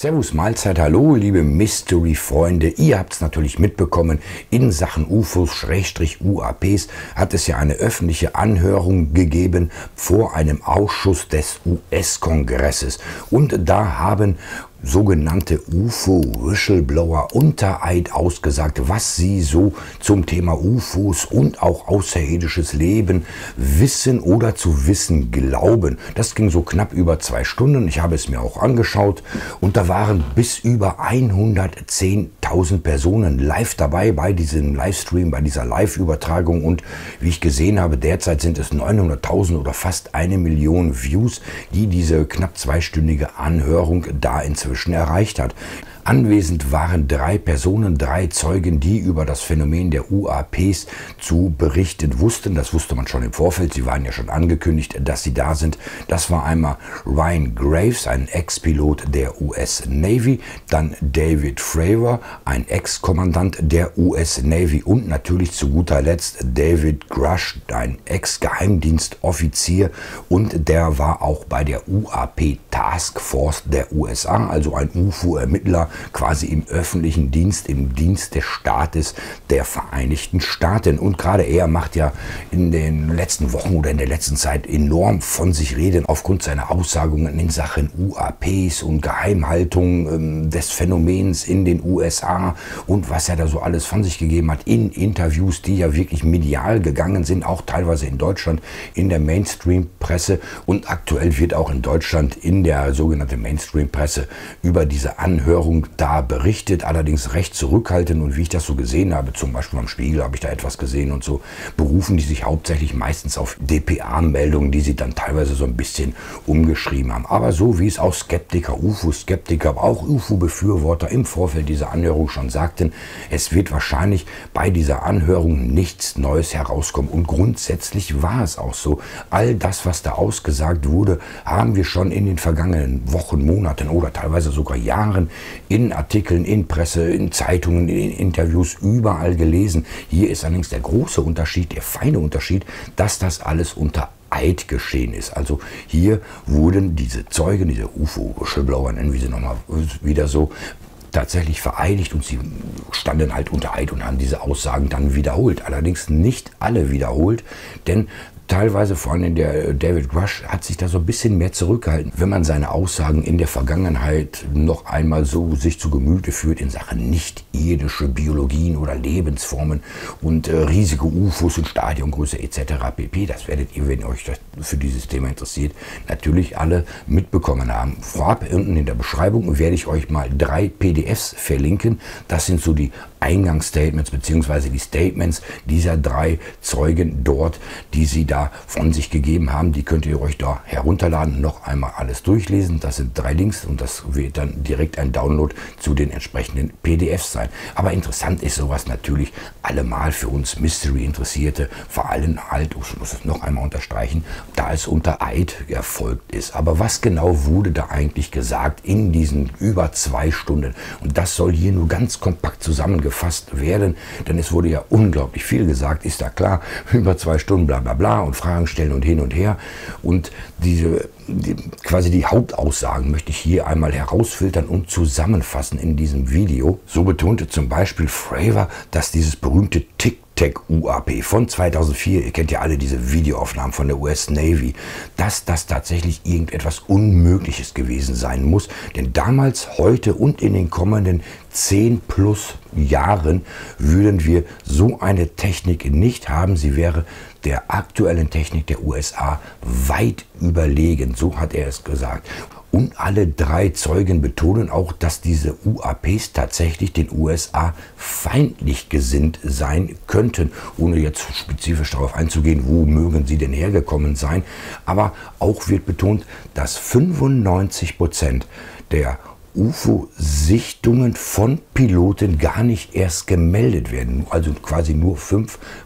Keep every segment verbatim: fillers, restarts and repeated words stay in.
Servus, Mahlzeit, hallo, liebe Mystery-Freunde. Ihr habt es natürlich mitbekommen, in Sachen U F Os/U A Ps hat es ja eine öffentliche Anhörung gegeben vor einem Ausschuss des U S-Kongresses. Und da haben sogenannte U F O-Whistleblower unter Eid ausgesagt, was sie so zum Thema U F Os und auch außerirdisches Leben wissen oder zu wissen glauben. Das ging so knapp über zwei Stunden. Ich habe es mir auch angeschaut und da waren bis über hundertzehntausend Personen live dabei bei diesem Livestream, bei dieser Live-Übertragung, und wie ich gesehen habe, derzeit sind es neunhunderttausend oder fast eine Million Views, die diese knapp zweistündige Anhörung da inzwischen erreicht hat. Anwesend waren drei Personen, drei Zeugen, die über das Phänomen der U A Ps zu berichten wussten. Das wusste man schon im Vorfeld. Sie waren ja schon angekündigt, dass sie da sind. Das war einmal Ryan Graves, ein Ex-Pilot der U S Navy, dann David Fravor, ein Ex-Kommandant der U S Navy, und natürlich zu guter Letzt David Grush, ein Ex-Geheimdienstoffizier, und der war auch bei der U A P Task Force der U S A, also ein U F O-Ermittler, quasi im öffentlichen Dienst, im Dienst des Staates der Vereinigten Staaten. Und gerade er macht ja in den letzten Wochen oder in der letzten Zeit enorm von sich reden aufgrund seiner Aussagungen in Sachen U A Ps und Geheimhaltung ähm, des Phänomens in den U S A und was er da so alles von sich gegeben hat in Interviews, die ja wirklich medial gegangen sind, auch teilweise in Deutschland in der Mainstream-Presse, und aktuell wird auch in Deutschland in der sogenannten Mainstream-Presse über diese Anhörung da berichtet, allerdings recht zurückhaltend, und wie ich das so gesehen habe, zum Beispiel am Spiegel habe ich da etwas gesehen und so, berufen die sich hauptsächlich meistens auf D P A-Meldungen, die sie dann teilweise so ein bisschen umgeschrieben haben. Aber so wie es auch Skeptiker, U F O-Skeptiker, aber auch U F O-Befürworter im Vorfeld dieser Anhörung schon sagten, es wird wahrscheinlich bei dieser Anhörung nichts Neues herauskommen, und grundsätzlich war es auch so. All das, was da ausgesagt wurde, haben wir schon in den vergangenen Wochen, Monaten oder teilweise sogar Jahren in Artikeln, in Presse, in Zeitungen, in Interviews überall gelesen. Hier ist allerdings der große Unterschied, der feine Unterschied, dass das alles unter Eid geschehen ist. Also hier wurden diese Zeugen, diese U F O-Whistleblower, nennen wir sie nochmal wieder so, tatsächlich vereidigt, und sie standen halt unter Eid und haben diese Aussagen dann wiederholt. Allerdings nicht alle wiederholt, denn teilweise, vor allem der David Grush, hat sich da so ein bisschen mehr zurückgehalten, wenn man seine Aussagen in der Vergangenheit noch einmal so sich zu Gemüte führt in Sachen nicht-irdische Biologien oder Lebensformen und äh, riesige U F Os und Stadiongröße et cetera pp. Das werdet ihr, wenn euch das für dieses Thema interessiert, natürlich alle mitbekommen haben. Vorab unten in der Beschreibung werde ich euch mal drei P D Fs verlinken. Das sind so die Eingangsstatements bzw. die Statements dieser drei Zeugen dort, die sie da von sich gegeben haben. Die könnt ihr euch da herunterladen, noch einmal alles durchlesen. Das sind drei Links und das wird dann direkt ein Download zu den entsprechenden P D Fs sein. Aber interessant ist sowas natürlich allemal für uns Mystery-Interessierte, vor allem halt, ich muss es noch einmal unterstreichen, da es unter Eid erfolgt ist. Aber was genau wurde da eigentlich gesagt in diesen über zwei Stunden? Und das soll hier nur ganz kompakt zusammengefasst werden, denn es wurde ja unglaublich viel gesagt, ist da klar, über zwei Stunden bla bla bla und Fragen stellen und hin und her, und diese die, quasi die Hauptaussagen möchte ich hier einmal herausfiltern und zusammenfassen in diesem Video. So betonte zum Beispiel Fravor, dass dieses berühmte Tic-Tac-U A P von zweitausendvier, ihr kennt ja alle diese Videoaufnahmen von der U S Navy, dass das tatsächlich irgendetwas Unmögliches gewesen sein muss, denn damals, heute und in den kommenden zehn plus Jahren würden wir so eine Technik nicht haben. Sie wäre der aktuellen Technik der U S A weit überlegen, so hat er es gesagt. Und alle drei Zeugen betonen auch, dass diese U A Ps tatsächlich den U S A feindlich gesinnt sein könnten, ohne jetzt spezifisch darauf einzugehen, wo mögen sie denn hergekommen sein. Aber auch wird betont, dass fünfundneunzig Prozent der U F O-Sichtungen von Piloten gar nicht erst gemeldet werden, also quasi nur fünf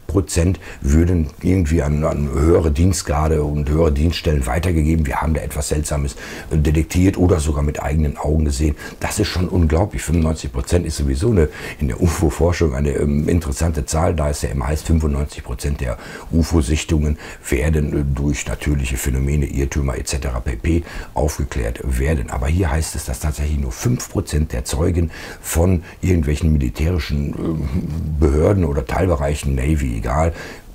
Prozent würden irgendwie an, an höhere Dienstgrade und höhere Dienststellen weitergegeben. Wir haben da etwas Seltsames detektiert oder sogar mit eigenen Augen gesehen. Das ist schon unglaublich. fünfundneunzig Prozent ist sowieso eine, in der U F O-Forschung eine ähm, interessante Zahl, da es ja immer heißt, fünfundneunzig Prozent der U F O-Sichtungen werden äh, durch natürliche Phänomene, Irrtümer et cetera pp. Aufgeklärt werden. Aber hier heißt es, dass tatsächlich nur fünf Prozent der Zeugen von irgendwelchen militärischen äh, Behörden oder Teilbereichen, Navy, egal,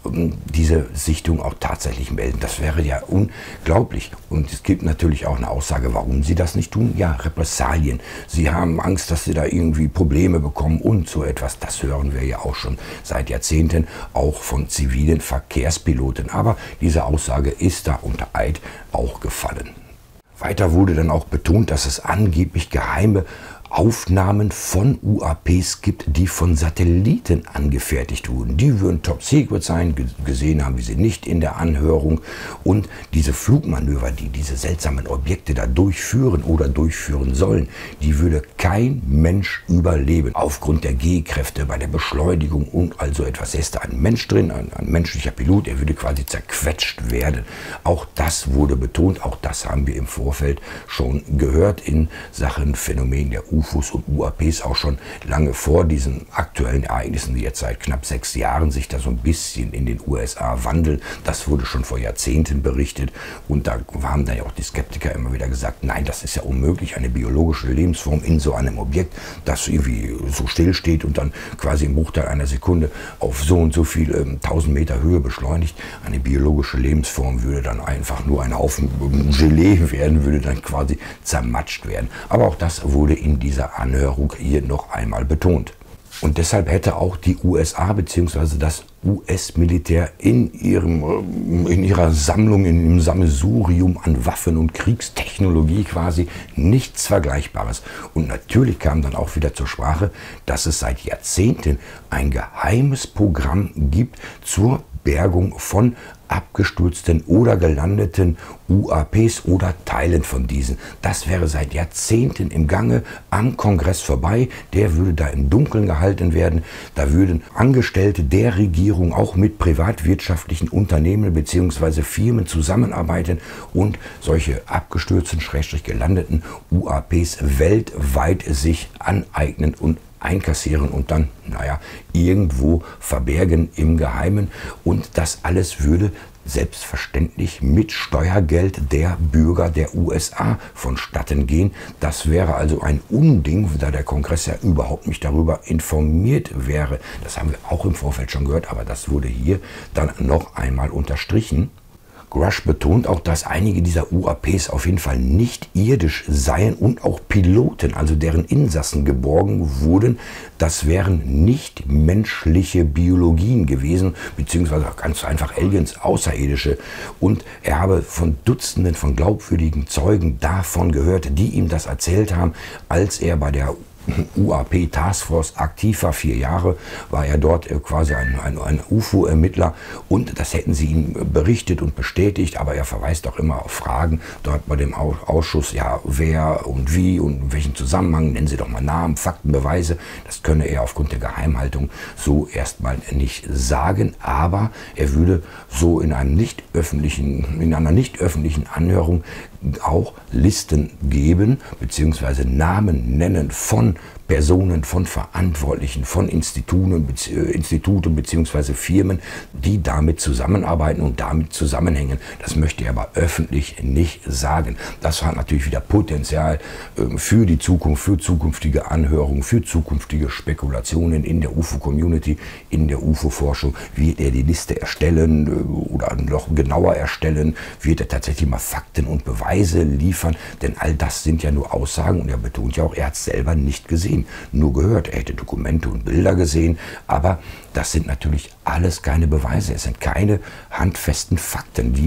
diese Sichtung auch tatsächlich melden. Das wäre ja unglaublich. Und es gibt natürlich auch eine Aussage, warum sie das nicht tun. Ja, Repressalien. Sie haben Angst, dass sie da irgendwie Probleme bekommen und so etwas. Das hören wir ja auch schon seit Jahrzehnten, auch von zivilen Verkehrspiloten. Aber diese Aussage ist da unter Eid auch gefallen. Weiter wurde dann auch betont, dass es angeblich geheime Aufnahmen von U A Ps gibt, die von Satelliten angefertigt wurden. Die würden top secret sein, gesehen haben wir sie nicht in der Anhörung. Und diese Flugmanöver, die diese seltsamen Objekte da durchführen oder durchführen sollen, die würde kein Mensch überleben. Aufgrund der G-Kräfte bei der Beschleunigung und also etwas. Er ist da ein Mensch drin, ein, ein menschlicher Pilot, er würde quasi zerquetscht werden. Auch das wurde betont, auch das haben wir im Vorfeld schon gehört in Sachen Phänomen der U F Os und U A Ps, auch schon lange vor diesen aktuellen Ereignissen, die jetzt seit knapp sechs Jahren sich da so ein bisschen in den U S A wandeln. Das wurde schon vor Jahrzehnten berichtet und da haben dann ja auch die Skeptiker immer wieder gesagt, nein, das ist ja unmöglich, eine biologische Lebensform in so einem Objekt, das irgendwie so still steht und dann quasi im Bruchteil einer Sekunde auf so und so viel ähm, tausend Meter Höhe beschleunigt. Eine biologische Lebensform würde dann einfach nur ein Haufen Gelee werden, würde dann quasi zermatscht werden. Aber auch das wurde in dieser Anhörung hier noch einmal betont. Und deshalb hätte auch die U S A bzw. das U S-Militär in, ihrem, in ihrer Sammlung, in ihrem Sammelsurium an Waffen und Kriegstechnologie quasi nichts Vergleichbares. Und natürlich kam dann auch wieder zur Sprache, dass es seit Jahrzehnten ein geheimes Programm gibt zur Bergung von abgestürzten oder gelandeten U A Ps oder Teilen von diesen. Das wäre seit Jahrzehnten im Gange am Kongress vorbei. Der würde da im Dunkeln gehalten werden. Da würden Angestellte der Regierung auch mit privatwirtschaftlichen Unternehmen bzw. Firmen zusammenarbeiten und solche abgestürzten, schrägstrich gelandeten U A Ps weltweit sich aneignen und einkassieren und dann, naja, irgendwo verbergen im Geheimen. Und das alles würde selbstverständlich mit Steuergeld der Bürger der U S A vonstatten gehen. Das wäre also ein Unding, da der Kongress ja überhaupt nicht darüber informiert wäre. Das haben wir auch im Vorfeld schon gehört, aber das wurde hier dann noch einmal unterstrichen. Grush betont auch, dass einige dieser U A Ps auf jeden Fall nicht irdisch seien und auch Piloten, also deren Insassen geborgen wurden. Das wären nicht menschliche Biologien gewesen, beziehungsweise ganz einfach Aliens, Außerirdische. Und er habe von Dutzenden von glaubwürdigen Zeugen davon gehört, die ihm das erzählt haben, als er bei der U A P Taskforce aktiv war, vier Jahre, war er dort quasi ein, ein, ein U F O-Ermittler und das hätten sie ihm berichtet und bestätigt, aber er verweist auch immer auf Fragen dort bei dem Ausschuss, ja, wer und wie und in welchem Zusammenhang, nennen Sie doch mal Namen, Fakten, Beweise, das könne er aufgrund der Geheimhaltung so erstmal nicht sagen, aber er würde so in einem nicht öffentlichen, in einer nicht öffentlichen Anhörung auch Listen geben, beziehungsweise Namen nennen von Personen, von Verantwortlichen, von Instituten, Bezie Instituten bzw. Firmen, die damit zusammenarbeiten und damit zusammenhängen. Das möchte er aber öffentlich nicht sagen. Das hat natürlich wieder Potenzial äh, für die Zukunft, für zukünftige Anhörungen, für zukünftige Spekulationen in der U F O-Community, in der U F O-Forschung. Wird er die Liste erstellen äh, oder noch genauer erstellen? Wird er tatsächlich mal Fakten und Beweise liefern? Denn all das sind ja nur Aussagen und er betont ja auch, er hat es selber nicht gesehen. Nur gehört, er hätte Dokumente und Bilder gesehen, aber das sind natürlich alles keine Beweise, es sind keine handfesten Fakten, die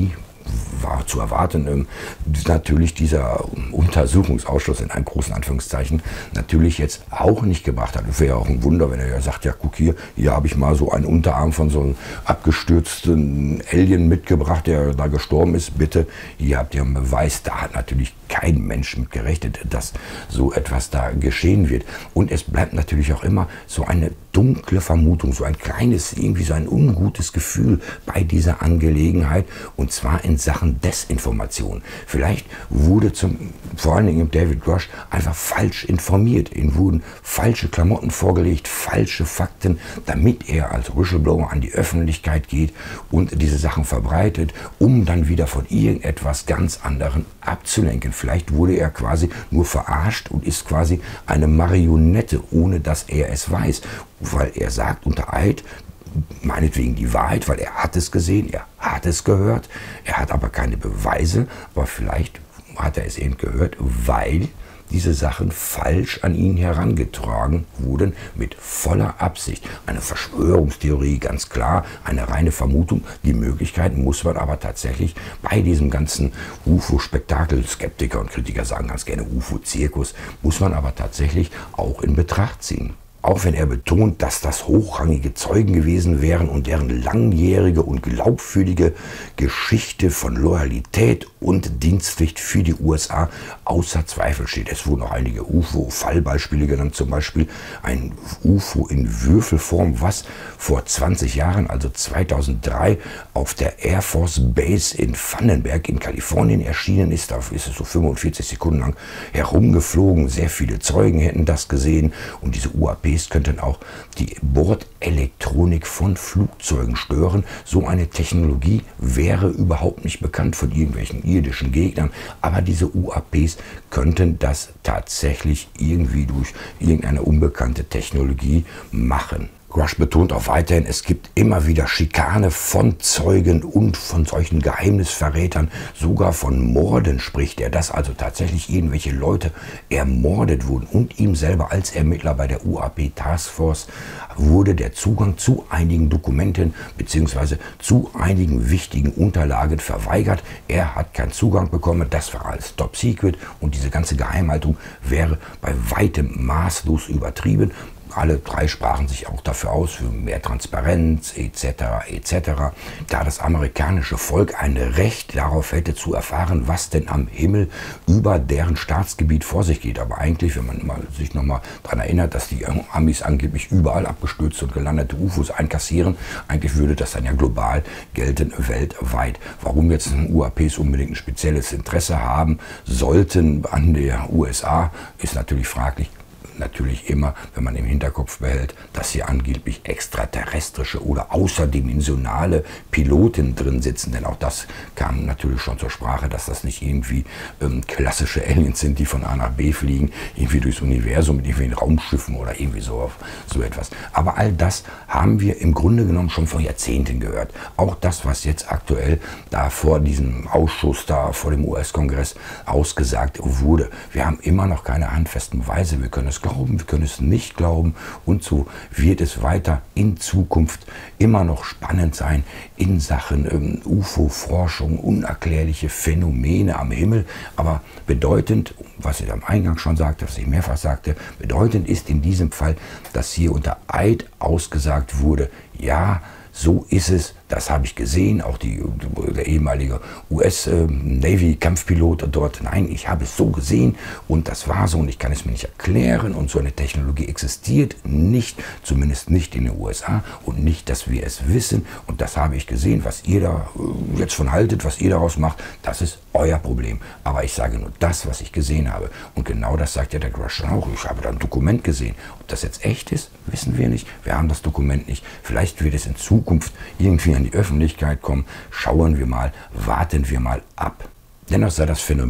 war zu erwarten, ähm, natürlich dieser Untersuchungsausschuss in einem großen Anführungszeichen natürlich jetzt auch nicht gebracht hat. Es wäre ja auch ein Wunder, wenn er ja sagt, ja guck hier, hier habe ich mal so einen Unterarm von so einem abgestürzten Alien mitgebracht, der da gestorben ist. Bitte, hier habt ihr einen Beweis. Da hat natürlich kein Mensch mit gerechnet, dass so etwas da geschehen wird. Und es bleibt natürlich auch immer so eine dunkle Vermutung, so ein kleines, irgendwie so ein ungutes Gefühl bei dieser Angelegenheit, und zwar in Sachen Desinformation. Vielleicht wurde zum, vor allen Dingen David Grush einfach falsch informiert. Ihm wurden falsche Klamotten vorgelegt, falsche Fakten, damit er als Whistleblower an die Öffentlichkeit geht und diese Sachen verbreitet, um dann wieder von irgendetwas ganz anderem abzulenken. Vielleicht wurde er quasi nur verarscht und ist quasi eine Marionette, ohne dass er es weiß. Weil er sagt unter Eid, meinetwegen die Wahrheit, weil er hat es gesehen, er hat es gehört, er hat aber keine Beweise, aber vielleicht hat er es eben gehört, weil diese Sachen falsch an ihn herangetragen wurden, mit voller Absicht. Eine Verschwörungstheorie, ganz klar, eine reine Vermutung. Die Möglichkeiten muss man aber tatsächlich bei diesem ganzen U F O-Spektakel, Skeptiker und Kritiker sagen ganz gerne U F O-Zirkus, muss man aber tatsächlich auch in Betracht ziehen. Auch wenn er betont, dass das hochrangige Zeugen gewesen wären und deren langjährige und glaubwürdige Geschichte von Loyalität und Dienstpflicht für die U S A außer Zweifel steht. Es wurden auch einige U F O-Fallbeispiele genannt, zum Beispiel ein U F O in Würfelform, was vor zwanzig Jahren, also zweitausenddrei, auf der Air Force Base in Vandenberg in Kalifornien erschienen ist. Da ist es so fünfundvierzig Sekunden lang herumgeflogen. Sehr viele Zeugen hätten das gesehen, und diese U A Ps könnten auch die Bordelektronik von Flugzeugen stören. So eine Technologie wäre überhaupt nicht bekannt von irgendwelchen irdischen Gegnern, aber diese U A Ps könnten das tatsächlich irgendwie durch irgendeine unbekannte Technologie machen. Grush betont auch weiterhin, es gibt immer wieder Schikane von Zeugen und von solchen Geheimnisverrätern, sogar von Morden spricht er, dass also tatsächlich irgendwelche Leute ermordet wurden, und ihm selber als Ermittler bei der U A P Taskforce wurde der Zugang zu einigen Dokumenten bzw. zu einigen wichtigen Unterlagen verweigert. Er hat keinen Zugang bekommen, das war alles Top Secret, und diese ganze Geheimhaltung wäre bei weitem maßlos übertrieben. Alle drei sprachen sich auch dafür aus, für mehr Transparenz et cetera et cetera, da das amerikanische Volk ein Recht darauf hätte zu erfahren, was denn am Himmel über deren Staatsgebiet vor sich geht. Aber eigentlich, wenn man mal, sich nochmal daran erinnert, dass die Amis angeblich überall abgestürzte und gelandete U F Os einkassieren, eigentlich würde das dann ja global gelten, weltweit. Warum jetzt U A Ps unbedingt ein spezielles Interesse haben sollten an der U S A, ist natürlich fraglich. Natürlich immer, wenn man im Hinterkopf behält, dass hier angeblich extraterrestrische oder außerdimensionale Piloten drin sitzen. Denn auch das kam natürlich schon zur Sprache, dass das nicht irgendwie ähm, klassische Aliens sind, die von A nach B fliegen, irgendwie durchs Universum mit irgendwelchen Raumschiffen oder irgendwie so, so etwas. Aber all das haben wir im Grunde genommen schon vor Jahrzehnten gehört. Auch das, was jetzt aktuell da vor diesem Ausschuss, da vor dem U S-Kongress ausgesagt wurde. Wir haben immer noch keine handfesten Beweise. Wir können es glauben, wir können es nicht glauben, und so wird es weiter in Zukunft immer noch spannend sein in Sachen ähm, U F O-Forschung, unerklärliche Phänomene am Himmel. Aber bedeutend, was ich am Eingang schon sagte, was ich mehrfach sagte, bedeutend ist in diesem Fall, dass hier unter Eid ausgesagt wurde, ja, so ist es, das habe ich gesehen, auch die, der ehemalige U S-Navy-Kampfpilot dort, nein, ich habe es so gesehen und das war so und ich kann es mir nicht erklären, und so eine Technologie existiert nicht, zumindest nicht in den U S A, und nicht, dass wir es wissen, und das habe ich gesehen. Was ihr da jetzt von haltet, was ihr daraus macht, das ist euer Problem. Aber ich sage nur das, was ich gesehen habe, und genau das sagt ja der Grush auch. Ich habe da ein Dokument gesehen. Ob das jetzt echt ist, wissen wir nicht. Wir haben das Dokument nicht. Vielleicht wird es in Zukunft irgendwie an die Öffentlichkeit kommen. Schauen wir mal, warten wir mal ab. Dennoch sei das Phänomen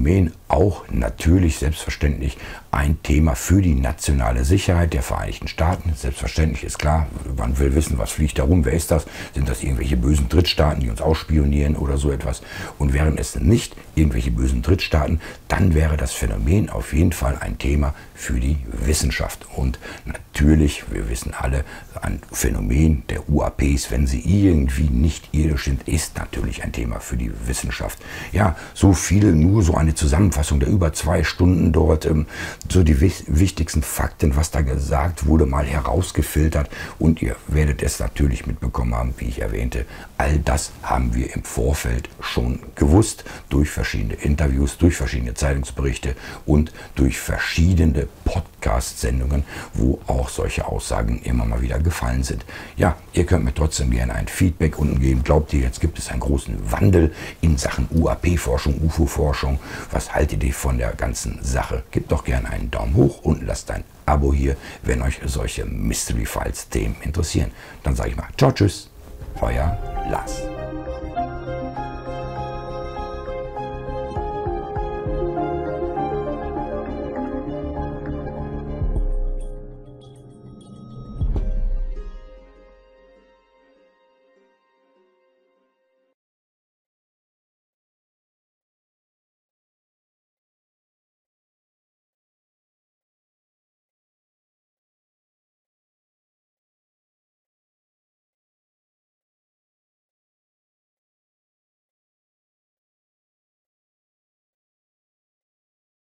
auch natürlich selbstverständlich ein Thema für die nationale Sicherheit der Vereinigten Staaten. Selbstverständlich ist klar, man will wissen, was fliegt da rum, wer ist das? Sind das irgendwelche bösen Drittstaaten, die uns ausspionieren oder so etwas? Und wären es nicht irgendwelche bösen Drittstaaten, dann wäre das Phänomen auf jeden Fall ein Thema für die Wissenschaft. Und natürlich, wir wissen alle, ein Phänomen der U A Ps, wenn sie irgendwie nicht irdisch sind, ist natürlich ein Thema für die Wissenschaft. Ja, so viele, nur so eine Zusammenfassung der über zwei Stunden dort, ähm, so die wichtigsten Fakten, was da gesagt wurde, mal herausgefiltert. Und ihr werdet es natürlich mitbekommen haben, wie ich erwähnte, all das haben wir im Vorfeld schon gewusst, durch verschiedene Interviews, durch verschiedene Zeitungsberichte und durch verschiedene Podcast-Sendungen, wo auch solche Aussagen immer mal wieder gefallen sind. Ja, ihr könnt mir trotzdem gerne ein Feedback unten geben. Glaubt ihr, jetzt gibt es einen großen Wandel in Sachen U A P-Forschung, U F O-Forschung? Was haltet ihr von der ganzen Sache? Gebt doch gerne einen Daumen hoch und lasst ein Abo hier, wenn euch solche Mystery Files Themen interessieren. Dann sage ich mal, ciao, tschüss, euer Lars.